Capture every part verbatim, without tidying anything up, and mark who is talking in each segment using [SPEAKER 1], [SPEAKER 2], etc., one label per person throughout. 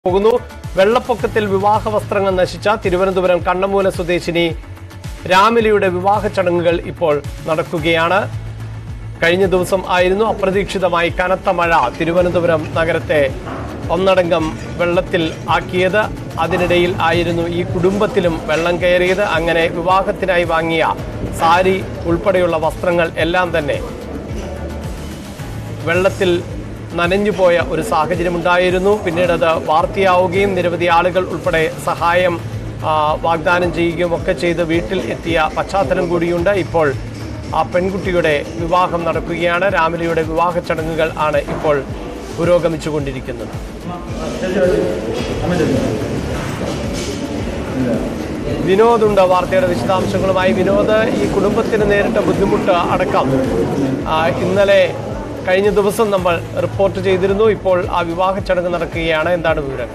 [SPEAKER 1] പോകുന്നു. വെള്ളപ്പൊക്കത്തിൽ വിവാഹ വസ്ത്രങ്ങൾ നശിച്ച തിരുവനന്തപുരം കണ്ണമൂല സ്വദേശിനി രാമിലിയുടെ വിവാഹ ചടങ്ങുകൾ ഇപ്പോൾ നടക്കുകയാണ്. കഴിഞ്ഞ ദിവസം ആയിരുന്നു അപ്രതീക്ഷിതമായി കനത്ത മഴ തിരുവനന്തപുരം നഗരത്തെ ഒന്നടങ്കം വെള്ളത്തിൽ ആക്കിയത്. അതിനിടയിൽ ആയിരുന്നു ഈ കുടുംബത്തിലും വെള്ളം കയറിയത്. അങ്ങനെ വിവാഹത്തിനായി വാങ്ങിയ സാരി ഉൾപ്പെടെയുള്ള വസ്ത്രങ്ങൾ എല്ലാം തന്നെ വെള്ളത്തിൽ നനഞ്ഞുപോയ ഒരു സാഹചര്യമുണ്ടായിരുന്നു. പിന്നീട് അത് വാർത്തയാവുകയും നിരവധി ആളുകൾ ഉൾപ്പെടെ സഹായം വാഗ്ദാനം ചെയ്യുകയും ഒക്കെ ചെയ്ത് വീട്ടിൽ എത്തിയ പശ്ചാത്തലം കൂടിയുണ്ട്. ഇപ്പോൾ ആ പെൺകുട്ടിയുടെ വിവാഹം നടക്കുകയാണ്. രാമിലിയുടെ വിവാഹ ചടങ്ങുകൾ ആണ് ഇപ്പോൾ പുരോഗമിച്ചുകൊണ്ടിരിക്കുന്നത്. വിനോദുണ്ട് വാർത്തയുടെ വിശദാംശങ്ങളുമായി. വിനോദ്, ഈ കുടുംബത്തിന് നേരിട്ട ബുദ്ധിമുട്ട് അടക്കം ഇന്നലെ കഴിഞ്ഞ ദിവസം നമ്മൾ റിപ്പോർട്ട് ചെയ്തിരുന്നു. ഇപ്പോൾ ആ വിവാഹ ചടങ്ങ് നടക്കുകയാണ്. എന്താണ് വിവരങ്ങൾ?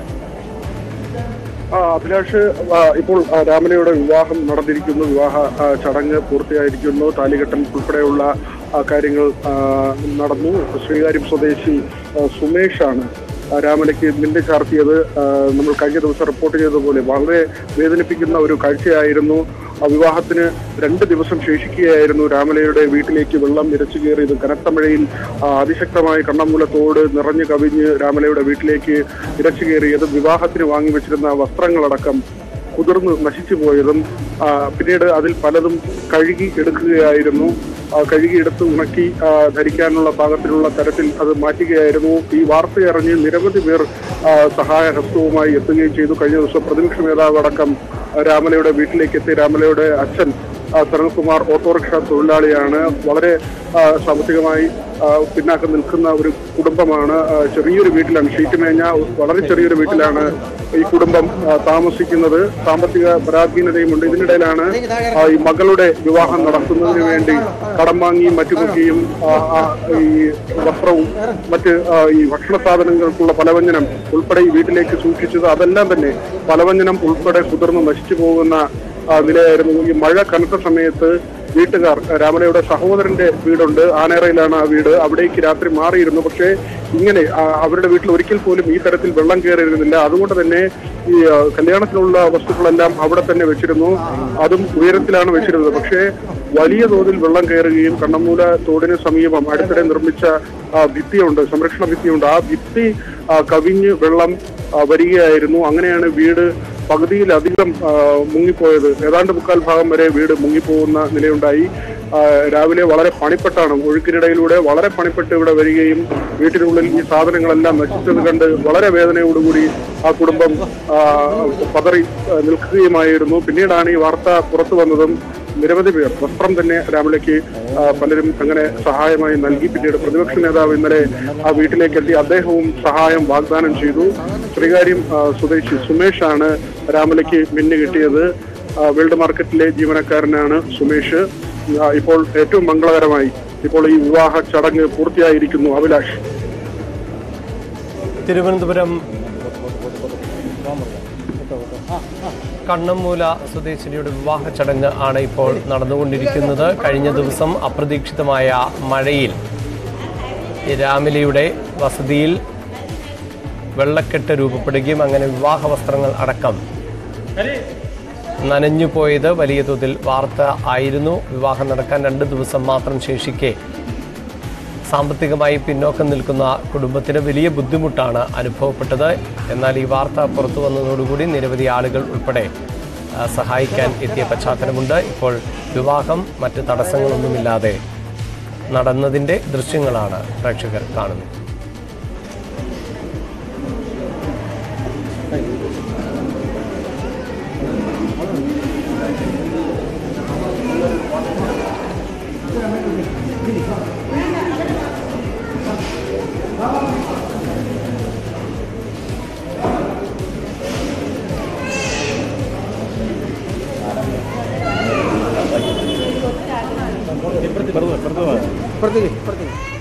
[SPEAKER 2] അഭിലാഷ്, ഇപ്പോൾ രാമിലയുടെ വിവാഹം നടന്നിരിക്കുന്നു. വിവാഹ ചടങ്ങ് പൂർത്തിയായിരിക്കുന്നു. താലികെട്ടൽ ഉൾപ്പെടെയുള്ള കാര്യങ്ങൾ നടന്നു. ശ്രീകാര്യം സ്വദേശി സുമേഷാണ് രാമിലയ്ക്ക് മില്ല് ചാർത്തിയത്. നമ്മൾ കഴിഞ്ഞ ദിവസം റിപ്പോർട്ട് ചെയ്തതുപോലെ വളരെ വേദനിപ്പിക്കുന്ന ഒരു കാഴ്ചയായിരുന്നു. വിവാഹത്തിന് രണ്ട് ദിവസം ശേഷിക്കുകയായിരുന്നു രാമിലയുടെ വീട്ടിലേക്ക് വെള്ളം ഇരച്ചു കയറിയത്. കനത്ത മഴയിൽ അതിശക്തമായി കണ്ണമൂല തോട് നിറഞ്ഞു കവിഞ്ഞ് രാമിലയുടെ വീട്ടിലേക്ക് ഇരച്ചു കയറിയതും വിവാഹത്തിന് വാങ്ങിവെച്ചിരുന്ന വസ്ത്രങ്ങളടക്കം കുതിർന്ന് നശിച്ചു പോയതും പിന്നീട് അതിൽ പലതും കഴുകി എടുക്കുകയായിരുന്നു. കഴുകിയെടുത്ത് ഉണക്കി ധരിക്കാനുള്ള പാകത്തിലുള്ള തരത്തിൽ അത് മാറ്റുകയായിരുന്നു. ഈ വാർത്തയറിഞ്ഞ് നിരവധി പേർ സഹായഹസ്തവുമായി എത്തുകയും ചെയ്തു. കഴിഞ്ഞ ദിവസം പ്രതിപക്ഷ നേതാവ് അടക്കം രാമലയുടെ വീട്ടിലേക്ക് എത്തി. രാമലയുടെ അച്ഛൻ സനൽകുമാർ ഓട്ടോറിക്ഷ തൊഴിലാളിയാണ്. വളരെ സാമ്പത്തികമായി പിന്നാക്കം നിൽക്കുന്ന ഒരു കുടുംബമാണ്. ചെറിയൊരു വീട്ടിലാണ്, ഷീറ്റ് മേഞ്ഞ വളരെ ചെറിയൊരു വീട്ടിലാണ് ഈ കുടുംബം താമസിക്കുന്നത്. സാമ്പത്തിക പരാധീനതയുമുണ്ട്. ഇതിനിടയിലാണ് ഈ മകളുടെ വിവാഹം നടത്തുന്നതിന് വേണ്ടി കടം വാങ്ങിയും മറ്റുമൊക്കെയും ഈ വസ്ത്രവും മറ്റ് ഈ ഭക്ഷണ സാധനങ്ങൾക്കുള്ള പലവ്യഞ്ജനം ഉൾപ്പെടെ ഈ വീട്ടിലേക്ക് സൂക്ഷിച്ചത്. അതെല്ലാം തന്നെ പലവ്യഞ്ജനം ഉൾപ്പെടെ കുതിർന്ന് നശിച്ചു പോകുന്ന നിലയായിരുന്നു. ഈ മഴ കനത്ത സമയത്ത് വീട്ടുകാർ, രാമലയുടെ സഹോദരന്റെ വീടുണ്ട്, ആനേറയിലാണ് ആ വീട്, അവിടേക്ക് രാത്രി മാറിയിരുന്നു. പക്ഷേ ഇങ്ങനെ അവരുടെ വീട്ടിൽ ഒരിക്കൽ പോലും ഈ തരത്തിൽ വെള്ളം കയറിയിരുന്നില്ല. അതുകൊണ്ട് തന്നെ ഈ കല്യാണത്തിനുള്ള വസ്തുക്കളെല്ലാം അവിടെ തന്നെ വെച്ചിരുന്നു. അതും ഉയരത്തിലാണ് വെച്ചിരുന്നത്. പക്ഷേ വലിയ തോതിൽ വെള്ളം കയറുകയും കണ്ണമൂല തോടിന് സമീപം അടുത്തിടെ നിർമ്മിച്ച ഭിത്തിയുണ്ട്, സംരക്ഷണ ഭിത്തിയുണ്ട്, ആ ഭിത്തി കവിഞ്ഞ് വെള്ളം വരികയായിരുന്നു. അങ്ങനെയാണ് വീട് പകുതിയിലധികം മുങ്ങിപ്പോയത്. ഏതാണ്ട് മുക്കാൽ ഭാഗം വരെ വീട് മുങ്ങിപ്പോകുന്ന നിലയുണ്ടായി. രാവിലെ വളരെ പണിപ്പെട്ടാണ്, ഒഴുക്കിനിടയിലൂടെ വളരെ പണിപ്പെട്ട് ഇവിടെ വരികയും വീട്ടിനുള്ളിൽ ഈ സാധനങ്ങളെല്ലാം നശിച്ചത് കണ്ട് വളരെ വേദനയോടുകൂടി ആ കുടുംബം പതറി നിൽക്കുകയുമായിരുന്നു. പിന്നീടാണ് ഈ വാർത്ത പുറത്തു വന്നതും നിരവധി പേർ വസ്ത്രം തന്നെ രാമിലയ്ക്ക് പലരും അങ്ങനെ സഹായമായി നൽകി. പിന്നീട് പ്രതിപക്ഷ നേതാവ് ഇന്നലെ ആ വീട്ടിലേക്ക് എത്തി. അദ്ദേഹവും സഹായം വാഗ്ദാനം ചെയ്തു. ശ്രീകാര്യം സ്വദേശി സുമേഷാണ് രാമിലയ്ക്ക് മിന്നു കിട്ടിയത്. വേൾഡ് മാർക്കറ്റിലെ ജീവനക്കാരനാണ് സുമേഷ്. ഇപ്പോൾ ഏറ്റവും മംഗളകരമായി ഇപ്പോൾ ഈ വിവാഹ ചടങ്ങ് പൂർത്തിയായിരിക്കുന്നു. അഭിലാഷ്,
[SPEAKER 1] തിരുവനന്തപുരം കണ്ണമൂല സ്വദേശിനിയുടെ വിവാഹ ചടങ്ങ് ആണ് ഇപ്പോൾ നടന്നുകൊണ്ടിരിക്കുന്നത്. കഴിഞ്ഞ ദിവസം അപ്രതീക്ഷിതമായ മഴയിൽ രാമിലിയുടെ വസതിയിൽ വെള്ളക്കെട്ട് രൂപപ്പെടുകയും അങ്ങനെ വിവാഹ വസ്ത്രങ്ങൾ അടക്കം നനഞ്ഞുപോയത് വലിയ തോതിൽ വാർത്ത ആയിരുന്നു. വിവാഹം നടക്കാൻ രണ്ട് ദിവസം മാത്രം ശേഷിക്കെ സാമ്പത്തികമായി പിന്നോക്കം നിൽക്കുന്ന കുടുംബത്തിന് വലിയ ബുദ്ധിമുട്ടാണ് അനുഭവപ്പെട്ടത്. എന്നാൽ ഈ വാർത്ത പുറത്തു വന്നതോടുകൂടി നിരവധി ആളുകൾ ഉൾപ്പെടെ സഹായിക്കാൻ എത്തിയ പശ്ചാത്തലമുണ്ട്. ഇപ്പോൾ വിവാഹം മറ്റ് തടസ്സങ്ങളൊന്നുമില്ലാതെ നടന്നതിൻ്റെ ദൃശ്യങ്ങളാണ് പ്രേക്ഷകർ കാണുന്നത്.
[SPEAKER 3] Perdón, perdón. Perdón, perdón.